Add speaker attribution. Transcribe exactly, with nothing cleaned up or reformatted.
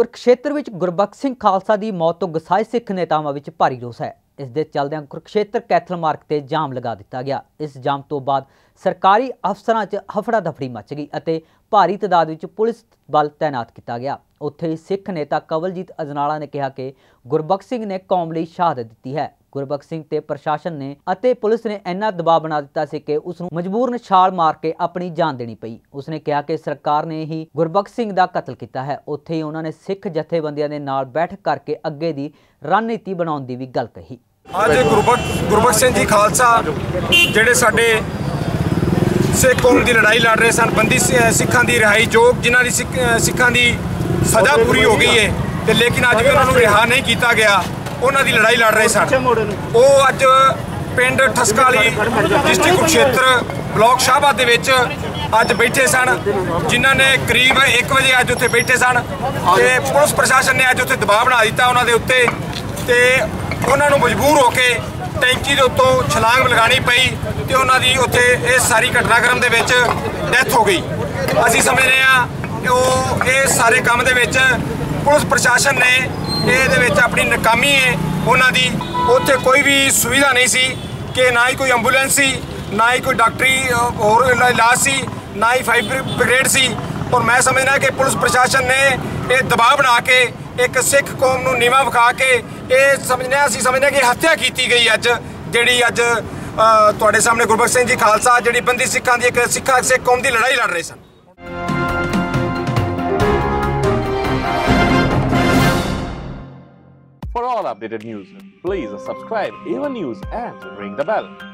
Speaker 1: ਕੁਰੂਕਸ਼ੇਤਰ ਵਿੱਚ ਗੁਰਬਖਸ਼ ਸਿੰਘ ਖਾਲਸਾ ਦੀ ਮੌਤ ਤੋਂ ਗੁੱਸਾਏ ਸਿੱਖ ਨੇਤਾਵਾਂ ਵਿੱਚ ਭਾਰੀ ਰੋਸ ਹੈ। ਇਸ ਦੇ ਚੱਲਦਿਆਂ ਕੁਰੂਕਸ਼ੇਤਰ ਕੈਥਲ ਮਾਰਗ ਤੇ ਜਾਮ ਲਗਾ ਦਿੱਤਾ ਗਿਆ। ਇਸ ਜਾਮ ਤੋਂ ਬਾਅਦ ਸਰਕਾਰੀ ਅਫਸਰਾਂ 'ਚ ਹਫੜਾ ਦਫੜੀ ਮਚ ਗਈ ਅਤੇ ਭਾਰੀ ਤਾਦਾਦ ਵਿੱਚ ਪੁਲਿਸ ਬਲ ਤੈਨਾਤ ਕੀਤਾ ਗਿਆ। ਉੱਥੇ ਹੀ ਸਿੱਖ ਨੇਤਾ ਕਵਲਜੀਤ ਅਜਨਾਲਾ ਨੇ ਕਿਹਾ ਕਿ ਗੁਰਬਖਸ਼ ਸਿੰਘ ਨੇ ਕੌਮ ਲਈ ਸ਼ਹਾਦਤ ਦਿੱਤੀ ਹੈ। ਗੁਰਬਖਸ਼ ਸਿੰਘ ਤੇ ਪ੍ਰਸ਼ਾਸਨ ਨੇ ਅਤੇ ਪੁਲਿਸ ਨੇ ਇੰਨਾ ਦਬਾਅ ਬਣਾ ਦਿੱਤਾ ਸੀ ਕਿ ਉਸ ਨੂੰ ਮਜਬੂਰਨ ਛਾਲ ਮਾਰ ਕੇ ਆਪਣੀ ਜਾਨ ਦੇਣੀ ਪਈ। ਉਸਨੇ ਕਿਹਾ ਕਿ ਸਰਕਾਰ ਨੇ ਹੀ ਗੁਰਬਖਸ਼ ਸਿੰਘ ਦਾ ਕਤਲ ਕੀਤਾ ਹੈ। ਉੱਥੇ ਹੀ ਉਹਨਾਂ ਨੇ ਸਿੱਖ ਜਥੇਬੰਦੀਆਂ ਦੇ ਨਾਲ ਬੈਠਕ ਕਰਕੇ ਅੱਗੇ ਦੀ ਰਣਨੀਤੀ ਬਣਾਉਣ ਦੀ ਵੀ ਗੱਲ ਕਹੀ।
Speaker 2: ਅੱਜ ਗੁਰਬਖਸ਼ ਗੁਰਬਖਸ਼ ਸਿੰਘ ਜੀ ਖਾਲਸਾ ਜਿਹੜੇ ਸਾਡੇ ਸਿੱਖ ਕੌਮ ਦੀ ਲੜਾਈ ਲੜ ਰਹੇ ਸਨ, ਬੰਦੀ ਸਿੱਖਾਂ ਦੀ ਰਿਹਾਈ ਯੋਗ ਜਿਨ੍ਹਾਂ ਦੀ ਸਿੱਖਾਂ ਦੀ ਸਜ਼ਾ ਪੂਰੀ ਹੋ ਗਈ ਹੈ ਤੇ ਲੇਕਿਨ ਅੱਜ ਵੀ ਉਹਨਾਂ ਨੂੰ ਰਿਹਾ ਨਹੀਂ ਕੀਤਾ ਗਿਆ, ਉਹਨਾਂ ਦੀ ਲੜਾਈ ਲੜ ਰਹੇ ਸਨ। ਉਹ ਅੱਜ ਪਿੰਡ ਠਸਕਾ ਵਾਲੀ ਡਿਸਟ੍ਰਿਕਟ ਕੁਰੂਕਸ਼ੇਤਰ ਬਲਾਕ ਸ਼ਾਹਬਾਦ ਦੇ ਵਿੱਚ ਅੱਜ ਬੈਠੇ ਸਨ, ਜਿਨ੍ਹਾਂ ਨੇ ਕਰੀਬ ਇੱਕ ਵਜੇ ਅੱਜ ਉੱਥੇ ਬੈਠੇ ਸਨ ਤੇ ਪੁਲਿਸ ਪ੍ਰਸ਼ਾਸਨ ਨੇ ਅੱਜ ਉੱਥੇ ਦਬਾਅ ਬਣਾ ਦਿੱਤਾ ਉਹਨਾਂ ਦੇ ਉੱਤੇ ਤੇ ਉਹਨਾਂ ਨੂੰ ਮਜਬੂਰ ਹੋ ਕੇ ਟੈਂਕੀ ਦੇ ਉੱਤੋਂ ਛਲਾਂਗ ਲਗਾਉਣੀ ਪਈ ਤੇ ਉਹਨਾਂ ਦੀ ਉੱਥੇ ਇਹ ਸਾਰੀ ਘਟਨਾਕ੍ਰਮ ਦੇ ਵਿੱਚ ਡੈਥ ਹੋ ਗਈ। ਅਸੀਂ ਸਮਝਦੇ ਹਾਂ ਕਿ ਉਹ ਇਹ ਸਾਰੇ ਕੰਮ ਦੇ ਵਿੱਚ ਪੁਲਿਸ ਪ੍ਰਸ਼ਾਸਨ ਨੇ ਇਹਦੇ ਵਿੱਚ ਆਪਣੀ ਨਾਕਾਮੀ ਹੈ ਉਹਨਾਂ ਦੀ। ਉੱਥੇ ਕੋਈ ਵੀ ਸੁਵਿਧਾ ਨਹੀਂ ਸੀ ਕਿ ਨਾ ਹੀ ਕੋਈ ਐਂਬੂਲੈਂਸ ਸੀ, ਨਾ ਹੀ ਕੋਈ ਡਾਕਟਰੀ ਹੋਰ ਇਲਾਜ ਸੀ, ਨਾ ਹੀ ਫਾਇਰ ਬ੍ਰਿਗੇਡ ਸੀ। ਔਰ ਮੈਂ ਸਮਝਦਾ ਕਿ ਪੁਲਿਸ ਪ੍ਰਸ਼ਾਸਨ ਨੇ ਇਹ ਦਬਾਅ ਬਣਾ ਕੇ ਇੱਕ ਸਿੱਖ ਕੌਮ ਨੂੰ ਨੀਵਾਂ ਵਿਖਾ ਕੇ ਇਹ ਸਮਝਦੇ ਅਸੀਂ ਸਮਝਦੇ ਕਿ ਹੱਤਿਆ ਕੀਤੀ ਗਈ ਅੱਜ ਜਿਹੜੀ ਅੱਜ ਤੁਹਾਡੇ ਸਾਹਮਣੇ ਗੁਰਬਖਸ਼ ਸਿੰਘ ਜੀ ਖਾਲਸਾ ਜਿਹੜੀ ਬੰਦੀ ਸਿੱਖਾਂ ਦੀ ਇੱਕ ਸਿੱਖਾਂ ਸਿੱਖ ਕੌਮ ਦੀ ਲੜਾਈ ਲੜ ਰਹੇ ਸਨ।
Speaker 3: For all updated news, please subscribe A one News and ring the bell.